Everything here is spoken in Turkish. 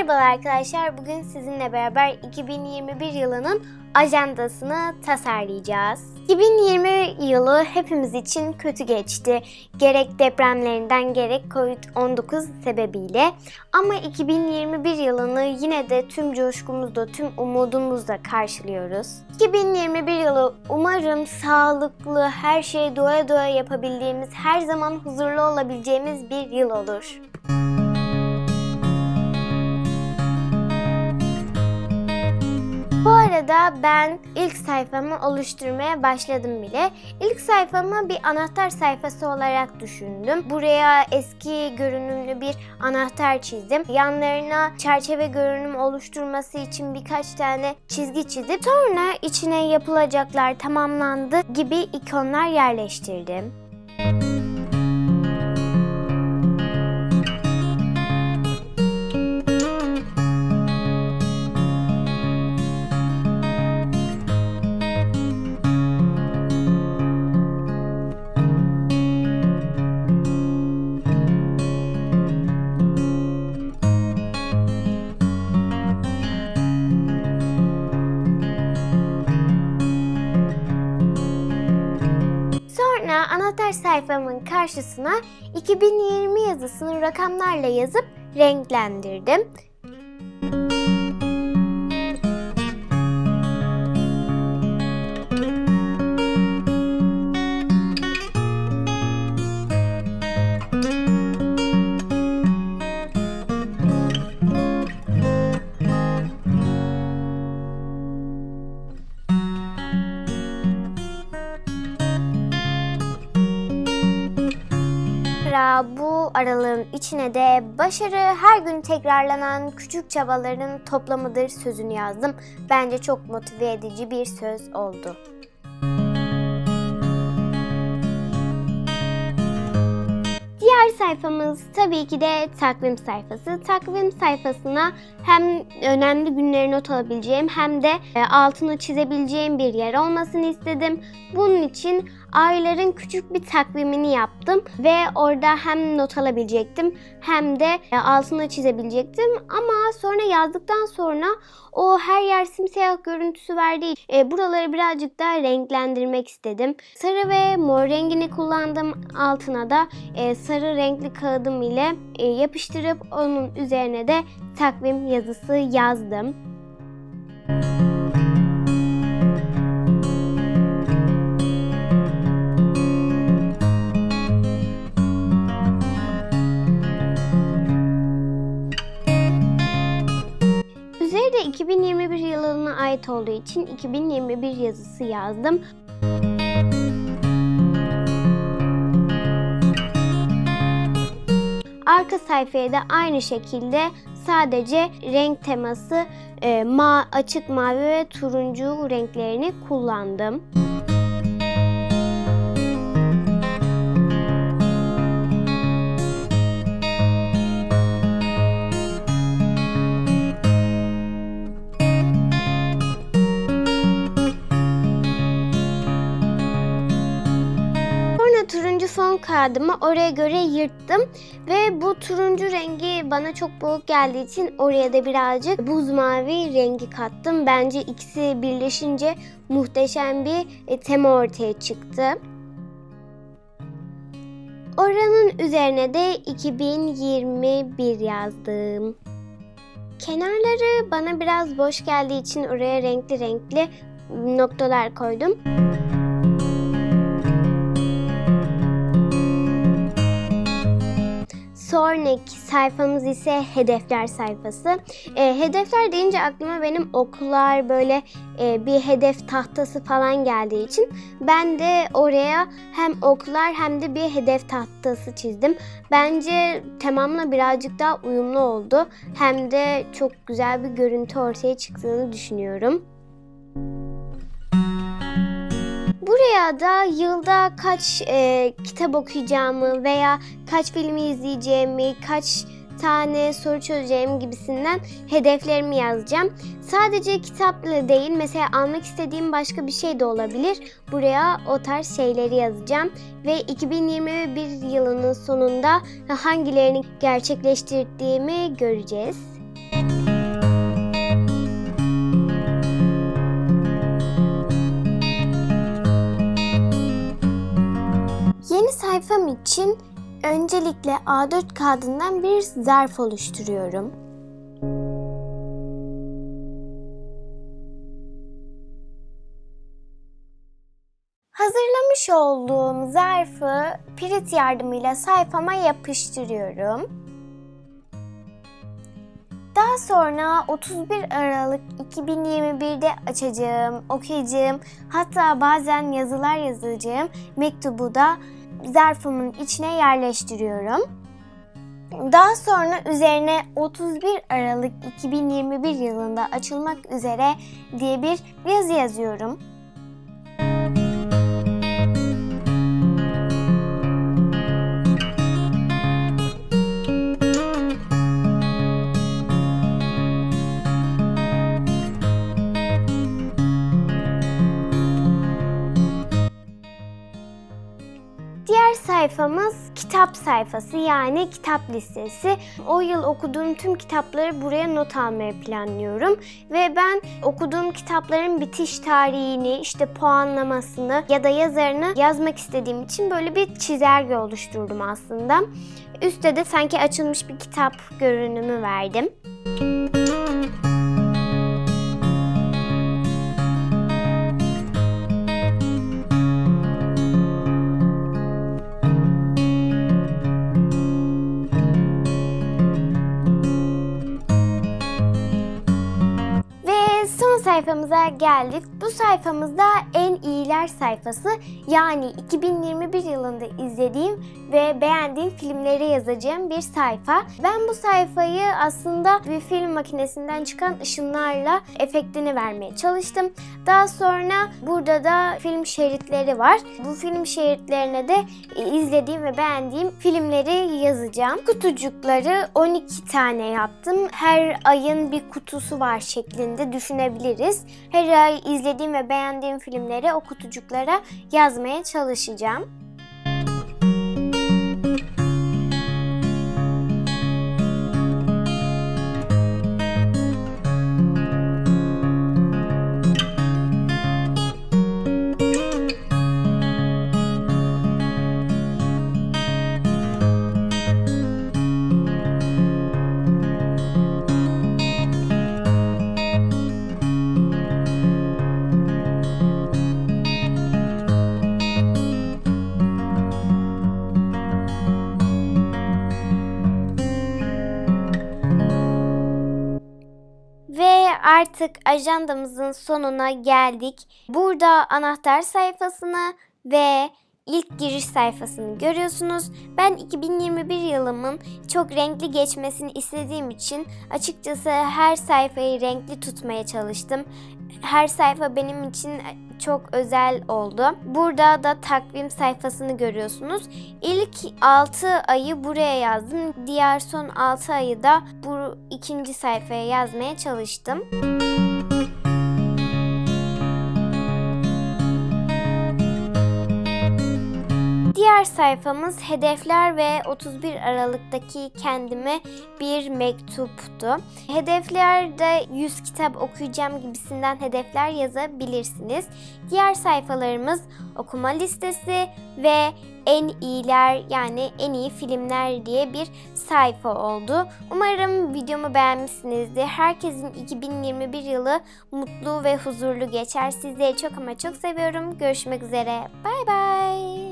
Merhabalar arkadaşlar. Bugün sizinle beraber 2021 yılının ajandasını tasarlayacağız. 2020 yılı hepimiz için kötü geçti. Gerek depremlerinden gerek Covid-19 sebebiyle. Ama 2021 yılını yine de tüm coşkumuzla, tüm umudumuzla karşılıyoruz. 2021 yılı umarım sağlıklı, her şeyi doya doya yapabildiğimiz, her zaman huzurlu olabileceğimiz bir yıl olur. Bu arada ben ilk sayfamı oluşturmaya başladım bile. İlk sayfamı bir anahtar sayfası olarak düşündüm. Buraya eski görünümlü bir anahtar çizdim. Yanlarına çerçeve görünüm oluşturması için birkaç tane çizgi çizip sonra içine yapılacaklar tamamlandı gibi ikonlar yerleştirdim. Sonra anahtar sayfamın karşısına 2020 yazısını rakamlarla yazıp renklendirdim. Bu aralığın içine de başarı her gün tekrarlanan küçük çabaların toplamıdır sözünü yazdım. Bence çok motive edici bir söz oldu. Diğer sayfamız tabii ki de takvim sayfası. Takvim sayfasına hem önemli günleri not alabileceğim hem de altını çizebileceğim bir yer olmasını istedim. Bunun için ayların küçük bir takvimini yaptım ve orada hem not alabilecektim hem de altını çizebilecektim. Ama sonra yazdıktan sonra o her yer simsiyah görüntüsü verdiği için buraları birazcık daha renklendirmek istedim. Sarı ve mor rengini kullandım. Altına da sarı renkli kağıdım ile yapıştırıp onun üzerine de takvim yazısı yazdım. Üzeri de 2021 yılına ait olduğu için 2021 yazısı yazdım. Arka sayfaya da aynı şekilde sadece renk teması açık mavi ve turuncu renklerini kullandım. Turuncu fon kağıdımı oraya göre yırttım ve bu turuncu rengi bana çok boğuk geldiği için oraya da birazcık buz mavi rengi kattım. Bence ikisi birleşince muhteşem bir tema ortaya çıktı. Oranın üzerine de 2021 yazdım. Kenarları bana biraz boş geldiği için oraya renkli renkli noktalar koydum. Sonraki sayfamız ise hedefler sayfası. Hedefler deyince aklıma benim oklar böyle bir hedef tahtası falan geldiği için ben de oraya hem oklar hem de bir hedef tahtası çizdim. Bence temamla birazcık daha uyumlu oldu. Hem de çok güzel bir görüntü ortaya çıktığını düşünüyorum. Buraya da yılda kaç kitap okuyacağımı veya kaç filmi izleyeceğimi, kaç tane soru çözeceğim gibisinden hedeflerimi yazacağım. Sadece kitapla değil, mesela almak istediğim başka bir şey de olabilir. Buraya o tarz şeyleri yazacağım. Ve 2021 yılının sonunda hangilerini gerçekleştirdiğimi göreceğiz. Yeni sayfam için öncelikle A4 kağıdından bir zarf oluşturuyorum. Hazırlamış olduğum zarfı pirit yardımıyla sayfama yapıştırıyorum. Daha sonra 31 Aralık 2021'de açacağım, okuyacağım, hatta bazen yazılar yazacağım mektubu da zarfımın içine yerleştiriyorum. Daha sonra üzerine 31 Aralık 2021 yılında açılmak üzere diye bir yazı yazıyorum. Diğer sayfamız kitap sayfası, yani kitap listesi. O yıl okuduğum tüm kitapları buraya not almaya planlıyorum. Ve ben okuduğum kitapların bitiş tarihini, işte puanlamasını ya da yazarını yazmak istediğim için böyle bir çizelge oluşturdum aslında. Üstte de sanki açılmış bir kitap görünümü verdim. Sayfamıza geldik. Bu sayfamızda en iyiler sayfası, yani 2021 yılında izlediğim ve beğendiğim filmleri yazacağım bir sayfa. Ben bu sayfayı aslında bir film makinesinden çıkan ışınlarla efektini vermeye çalıştım. Daha sonra burada da film şeritleri var. Bu film şeritlerine de izlediğim ve beğendiğim filmleri yazacağım. Kutucukları 12 tane yaptım. Her ayın bir kutusu var şeklinde düşünebiliriz. Her ay izlediğim ve beğendiğim filmleri o kutucuklara yazmaya çalışacağım. Artık ajandamızın sonuna geldik. Burada anahtar sayfasını ve ilk giriş sayfasını görüyorsunuz. Ben 2021 yılımın çok renkli geçmesini istediğim için açıkçası her sayfayı renkli tutmaya çalıştım. Her sayfa benim için çok özel oldu. Burada da takvim sayfasını görüyorsunuz. İlk 6 ayı buraya yazdım. Diğer son 6 ayı da bu ikinci sayfaya yazmaya çalıştım. Diğer sayfamız hedefler ve 31 Aralık'taki kendime bir mektuptu. Hedeflerde 100 kitap okuyacağım gibisinden hedefler yazabilirsiniz. Diğer sayfalarımız okuma listesi ve en iyiler, yani en iyi filmler diye bir sayfa oldu. Umarım videomu beğenmişsinizdir. Herkesin 2021 yılı mutlu ve huzurlu geçer. Sizleri çok ama çok seviyorum. Görüşmek üzere. Bay bay.